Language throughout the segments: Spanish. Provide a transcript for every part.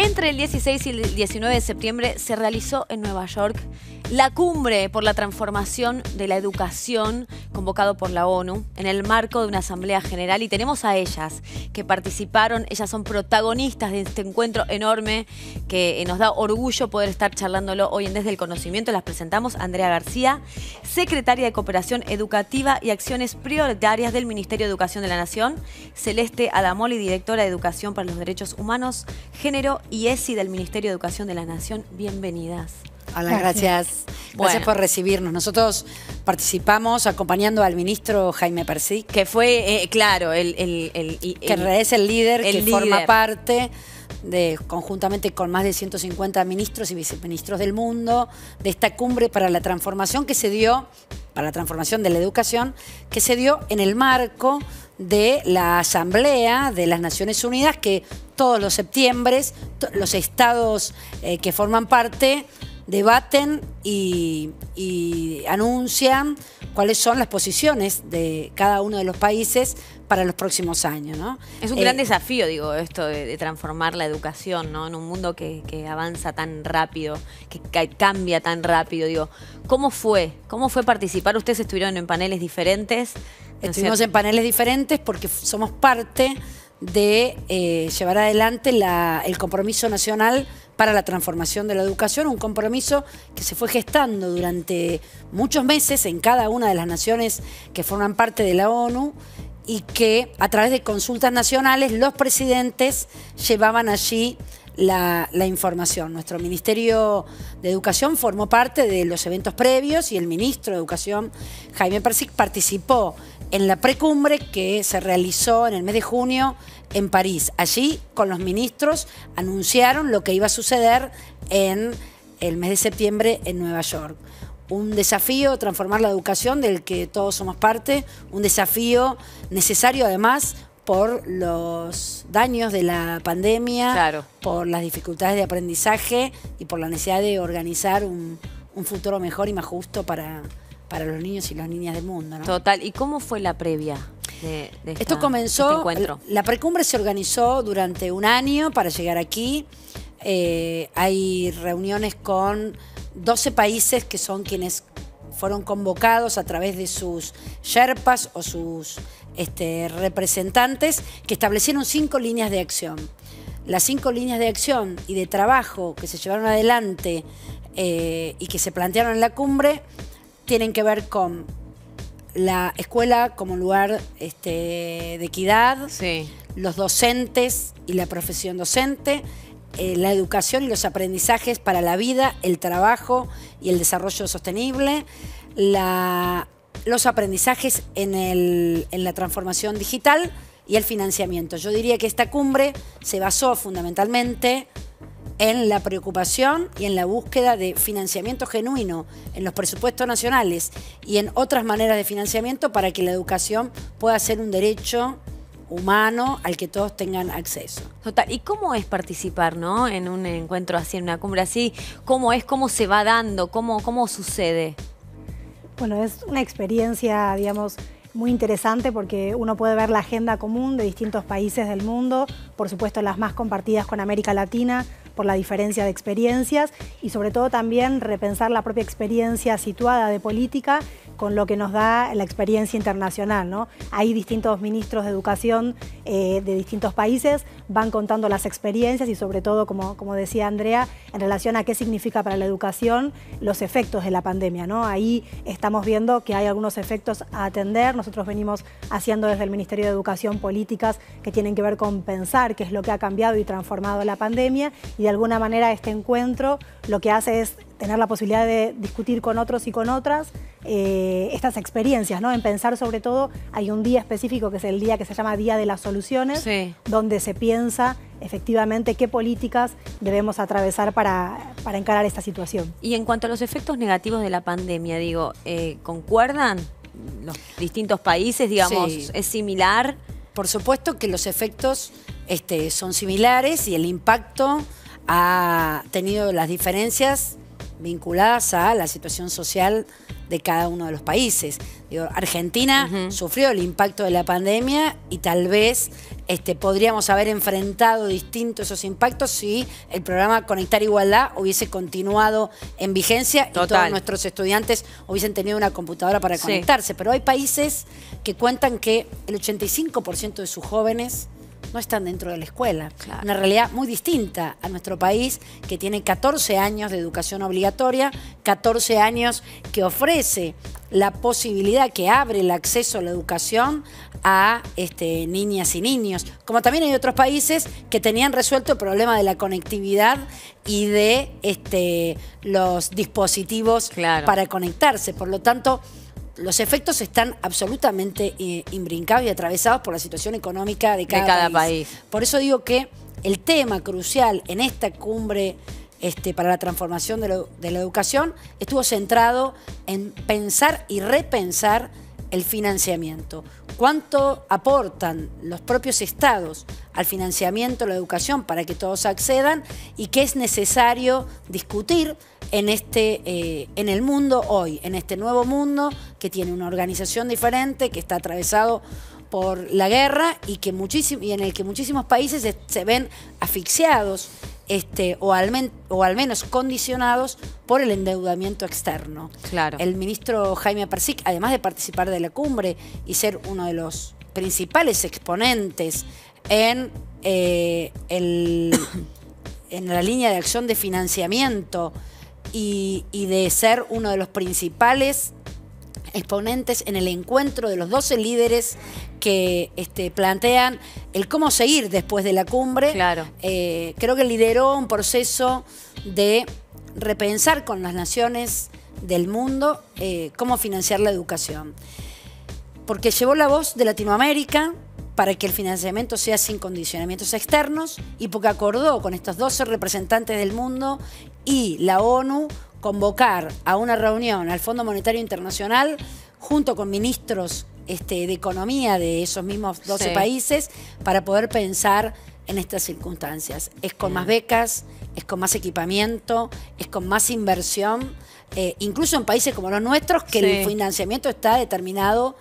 Entre el 16 y el 19 de septiembre se realizó en Nueva York la cumbre por la transformación de la educación convocado por la ONU en el marco de una asamblea general, y tenemos a ellas que participaron. Ellas son protagonistas de este encuentro enorme que nos da orgullo poder estar charlándolo hoy en Desde el Conocimiento. Las presentamos: Andrea García, secretaria de Cooperación Educativa y Acciones Prioritarias del Ministerio de Educación de la Nación; Celeste Adamoli, directora de Educación para los Derechos Humanos, Género y ESI del Ministerio de Educación de la Nación. Bienvenidas. Hola, gracias. Gracias por recibirnos. Nosotros participamos acompañando al ministro Jaime Persic, que fue, claro, que es el líder, forma parte conjuntamente con más de 150 ministros y viceministros del mundo, de esta cumbre para la transformación que se dio, para la transformación de la educación, que se dio en el marco de la Asamblea de las Naciones Unidas, que todos los septiembre los estados que forman parte debaten y anuncian cuáles son las posiciones de cada uno de los países para los próximos años, ¿no? Es un gran desafío, digo, esto de transformar la educación, ¿no? En un mundo que avanza tan rápido, que cambia tan rápido. Digo, ¿cómo fue participar? Ustedes estuvieron en paneles diferentes. Estuvimos en paneles diferentes porque somos parte de llevar adelante el compromiso nacional para la transformación de la educación, un compromiso que se fue gestando durante muchos meses en cada una de las naciones que forman parte de la ONU, y que a través de consultas nacionales los presidentes llevaban allí la información. Nuestro Ministerio de Educación formó parte de los eventos previos y el ministro de Educación, Jaime Persic, participó en la precumbre que se realizó en el mes de junio en París. Allí, con los ministros, anunciaron lo que iba a suceder en el mes de septiembre en Nueva York. Un desafío, transformar la educación del que todos somos parte, un desafío necesario además por los daños de la pandemia, claro, por las dificultades de aprendizaje y por la necesidad de organizar un futuro mejor y más justo para los niños y las niñas del mundo, ¿no? Total. ¿Y cómo fue la previa de Esto comenzó, este encuentro? La precumbre se organizó durante un año para llegar aquí. Hay reuniones con 12 países que son quienes fueron convocados a través de sus sherpas o sus representantes, que establecieron 5 líneas de acción. Las 5 líneas de acción y de trabajo que se llevaron adelante y que se plantearon en la cumbre tienen que ver con la escuela como lugar de equidad, sí, los docentes y la profesión docente, la educación y los aprendizajes para la vida, el trabajo y el desarrollo sostenible, los aprendizajes en la transformación digital y el financiamiento. Yo diría que esta cumbre se basó fundamentalmente en la preocupación y en la búsqueda de financiamiento genuino en los presupuestos nacionales y en otras maneras de financiamiento para que la educación pueda ser un derecho humano al que todos tengan acceso. Total. ¿Y cómo es participar, ¿no?, en un encuentro así, en una cumbre así? ¿Cómo se va dando? ¿Cómo sucede? Bueno, es una experiencia, digamos, muy interesante porque uno puede ver la agenda común de distintos países del mundo, por supuesto las más compartidas con América Latina, por la diferencia de experiencias, y sobre todo también repensar la propia experiencia situada de política con lo que nos da la experiencia internacional, ¿no? Hay distintos ministros de educación de distintos países, van contando las experiencias y sobre todo, como decía Andrea, en relación a qué significa para la educación los efectos de la pandemia, ¿no? Ahí estamos viendo que hay algunos efectos a atender. Nosotros venimos haciendo desde el Ministerio de Educación políticas que tienen que ver con pensar qué es lo que ha cambiado y transformado la pandemia, y de alguna manera este encuentro lo que hace es tener la posibilidad de discutir con otros y con otras estas experiencias, ¿no? En pensar sobre todo, hay un día específico que es el día que se llama Día de las Soluciones, sí, donde se piensa efectivamente qué políticas debemos atravesar para encarar esta situación. Y en cuanto a los efectos negativos de la pandemia, digo, ¿concuerdan los distintos países, digamos? Sí. ¿Es similar? Por supuesto que los efectos son similares y el impacto ha tenido las diferencias vinculadas a la situación social de cada uno de los países. Digo, Argentina sufrió el impacto de la pandemia y tal vez podríamos haber enfrentado distintos esos impactos si el programa Conectar Igualdad hubiese continuado en vigencia y todos nuestros estudiantes hubiesen tenido una computadora para conectarse. Pero hay países que cuentan que el 85% de sus jóvenes no están dentro de la escuela. Claro. Una realidad muy distinta a nuestro país, que tiene 14 años de educación obligatoria, 14 años que ofrece la posibilidad, que abre el acceso a la educación a niñas y niños. Como también hay otros países que tenían resuelto el problema de la conectividad y de los dispositivos para conectarse. Por lo tanto, los efectos están absolutamente imbrincados y atravesados por la situación económica de cada país. Por eso digo que el tema crucial en esta cumbre para la transformación de la educación estuvo centrado en pensar y repensar el financiamiento. ¿Cuánto aportan los propios estados al financiamiento de la educación para que todos accedan? Y qué es necesario discutir en el mundo hoy, en este nuevo mundo que tiene una organización diferente, que está atravesado por la guerra y en el que muchísimos países se ven asfixiados o al menos condicionados por el endeudamiento externo. Claro. El ministro Jaime Persic, además de participar de la cumbre y ser uno de los principales exponentes en la línea de acción de financiamiento y de ser uno de los principales exponentes en el encuentro de los 12 líderes que plantean el cómo seguir después de la cumbre. Claro. Creo que lideró un proceso de repensar con las naciones del mundo cómo financiar la educación. Porque llevó la voz de Latinoamérica para que el financiamiento sea sin condicionamientos externos y porque acordó con estos 12 representantes del mundo y la ONU convocar a una reunión al Fondo Monetario Internacional junto con ministros de economía de esos mismos 12 países para poder pensar en estas circunstancias. Es con más becas, es con más equipamiento, es con más inversión, incluso en países como los nuestros, que el financiamiento está determinado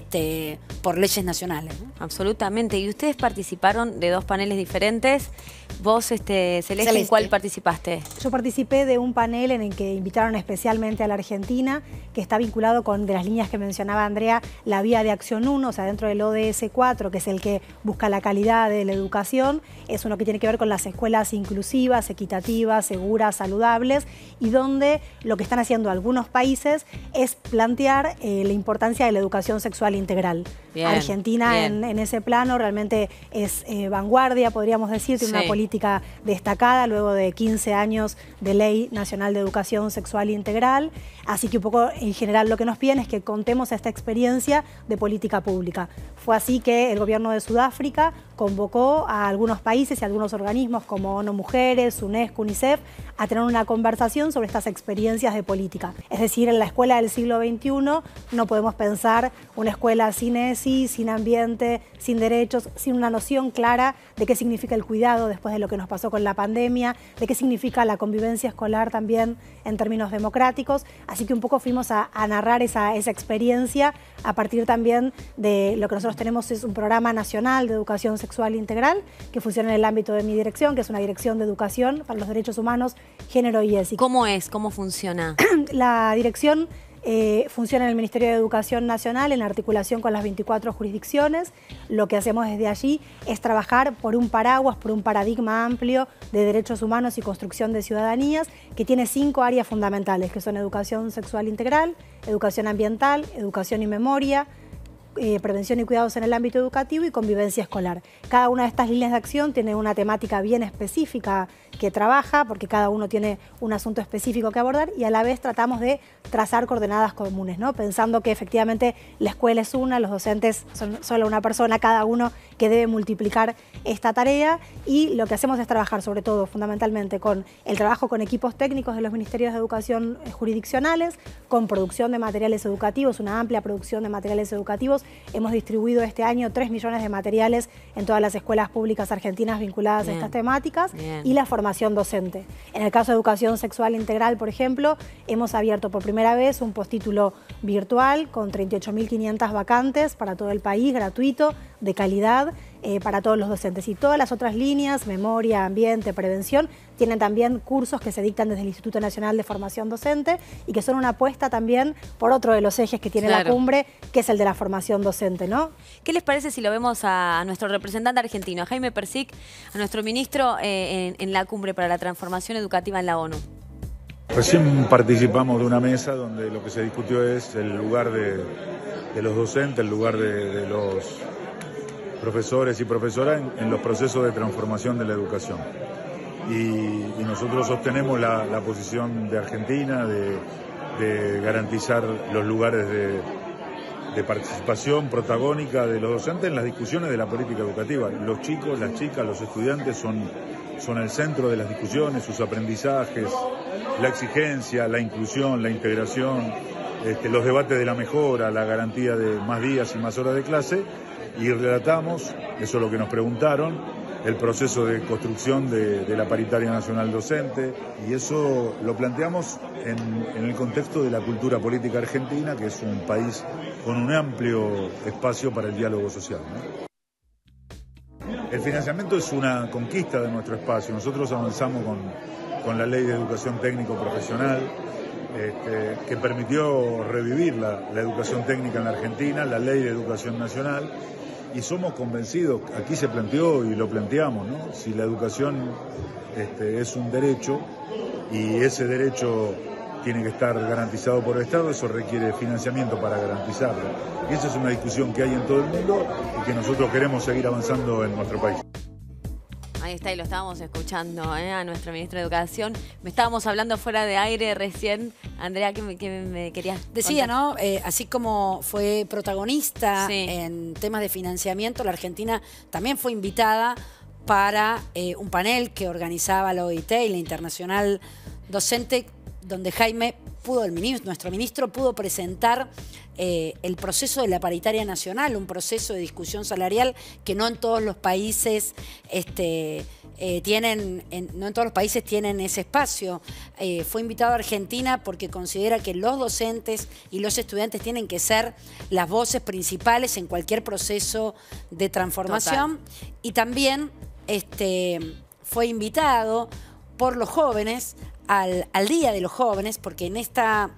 por leyes nacionales, ¿no? Absolutamente. Y ustedes participaron de 2 paneles diferentes. Vos, Celeste, ¿en cuál participaste? Yo participé de un panel en el que invitaron especialmente a la Argentina, que está vinculado con, de las líneas que mencionaba Andrea, la vía de acción 1, o sea, dentro del ODS 4, que es el que busca la calidad de la educación. Es uno que tiene que ver con las escuelas inclusivas, equitativas, seguras, saludables, y donde lo que están haciendo algunos países es plantear la importancia de la educación sexual integral. Bien, Argentina en ese plano realmente es vanguardia, podríamos decir, tiene una política destacada luego de 15 años de Ley Nacional de Educación Sexual Integral. Así que un poco en general lo que nos piden es que contemos esta experiencia de política pública. Fue así que el gobierno de Sudáfrica convocó a algunos países y a algunos organismos como ONU Mujeres, UNESCO, UNICEF, a tener una conversación sobre estas experiencias de política. Es decir, en la escuela del siglo XXI no podemos pensar una escuela sin ESI, sin ambiente, sin derechos, sin una noción clara de qué significa el cuidado después de lo que nos pasó con la pandemia, de qué significa la convivencia escolar también en términos democráticos. Así que un poco fuimos a narrar esa experiencia a partir también de lo que nosotros tenemos, es un programa nacional de educación sexual integral que funciona en el ámbito de mi dirección, que es una dirección de educación para los derechos humanos, género y ESI. ¿Cómo es? ¿Cómo funciona? La dirección funciona en el Ministerio de Educación Nacional en articulación con las 24 jurisdicciones. Lo que hacemos desde allí es trabajar por un paraguas, por un paradigma amplio de derechos humanos y construcción de ciudadanías que tiene 5 áreas fundamentales, que son educación sexual integral, educación ambiental, educación y memoria, prevención y cuidados en el ámbito educativo y convivencia escolar. Cada una de estas líneas de acción tiene una temática bien específica que trabaja, porque cada uno tiene un asunto específico que abordar, y a la vez tratamos de trazar coordenadas comunes, ¿no? Pensando que efectivamente la escuela es una, los docentes son solo una persona, cada uno que debe multiplicar esta tarea, y lo que hacemos es trabajar sobre todo fundamentalmente con el trabajo con equipos técnicos de los ministerios de educación jurisdiccionales, con producción de materiales educativos, una amplia producción de materiales educativos Hemos distribuido este año 3 millones de materiales en todas las escuelas públicas argentinas vinculadas a estas temáticas y la formación docente. En el caso de educación sexual integral, por ejemplo, hemos abierto por primera vez un postítulo virtual con 38.500 vacantes para todo el país, gratuito, de calidad, para todos los docentes. Y todas las otras líneas, memoria, ambiente, prevención, tienen también cursos que se dictan desde el Instituto Nacional de Formación Docente y que son una apuesta también por otro de los ejes que tiene la cumbre, que es el de la formación docente, ¿no? ¿Qué les parece si lo vemos a nuestro representante argentino, a Jaime Persic, a nuestro ministro en la cumbre para la transformación educativa en la ONU? Recién participamos de una mesa donde lo que se discutió es el lugar de los docentes, el lugar de los profesores y profesoras en los procesos de transformación de la educación. Y nosotros sostenemos la posición de Argentina de garantizar los lugares de participación protagónica de los docentes en las discusiones de la política educativa. Los chicos, las chicas, los estudiantes son el centro de las discusiones, sus aprendizajes, la exigencia, la inclusión, la integración, los debates de la mejora, la garantía de más días y más horas de clase, y relatamos, eso es lo que nos preguntaron, el proceso de construcción de la paritaria nacional docente, y eso lo planteamos en el contexto de la cultura política argentina, que es un país con un amplio espacio para el diálogo social, ¿no? El financiamiento es una conquista de nuestro espacio. Nosotros avanzamos con la Ley de Educación Técnico Profesional, que permitió revivir la educación técnica en la Argentina, la Ley de Educación Nacional, y somos convencidos, aquí se planteó y lo planteamos, ¿no? Si la educación es un derecho y ese derecho tiene que estar garantizado por el Estado, eso requiere financiamiento para garantizarlo. Y esa es una discusión que hay en todo el mundo y que nosotros queremos seguir avanzando en nuestro país. Ahí está, y lo estábamos escuchando a nuestro ministro de Educación. Me estábamos hablando fuera de aire recién. Andrea, ¿qué me querías decía, contar? ¿no? Así como fue protagonista en temas de financiamiento, la Argentina también fue invitada para un panel que organizaba la OIT y la Internacional Docente, donde Jaime nuestro ministro pudo presentar el proceso de la paritaria nacional, un proceso de discusión salarial que no en todos los países tienen ese espacio. Fue invitado a Argentina porque considera que los docentes y los estudiantes tienen que ser las voces principales en cualquier proceso de transformación. Total. Y también fue invitado por los jóvenes al Día de los Jóvenes, porque en esta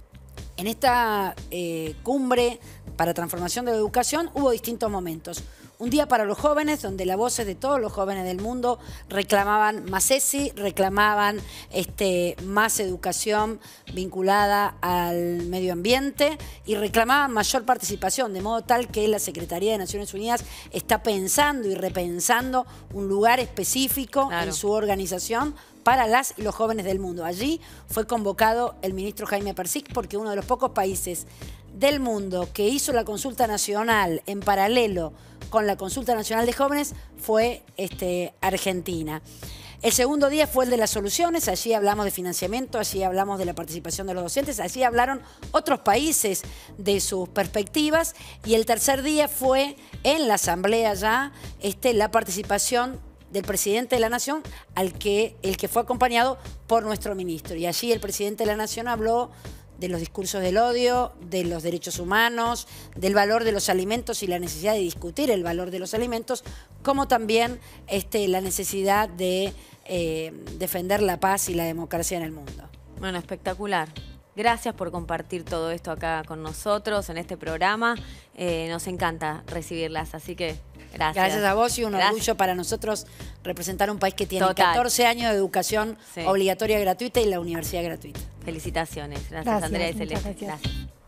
cumbre para transformación de la educación hubo distintos momentos. Un día para los jóvenes, donde las voces de todos los jóvenes del mundo reclamaban más ESI, reclamaban más educación vinculada al medio ambiente y reclamaban mayor participación, de modo tal que la Secretaría de Naciones Unidas está pensando y repensando un lugar específico en su organización para las y los jóvenes del mundo. Allí fue convocado el ministro Jaime Persic porque uno de los pocos países del mundo que hizo la consulta nacional en paralelo con la consulta nacional de jóvenes fue Argentina. El segundo día fue el de las soluciones, allí hablamos de financiamiento, allí hablamos de la participación de los docentes, allí hablaron otros países de sus perspectivas, y el tercer día fue en la asamblea ya la participación del presidente de la Nación, el que fue acompañado por nuestro ministro. Y allí el presidente de la Nación habló de los discursos del odio, de los derechos humanos, del valor de los alimentos y la necesidad de discutir el valor de los alimentos, como también la necesidad de defender la paz y la democracia en el mundo. Bueno, espectacular. Gracias por compartir todo esto acá con nosotros en este programa. Nos encanta recibirlas, así que gracias. Gracias a vos, y un orgullo para nosotros representar un país que tiene 14 años de educación obligatoria gratuita y la universidad gratuita. Felicitaciones. Gracias, Andrea y Celeste. Gracias.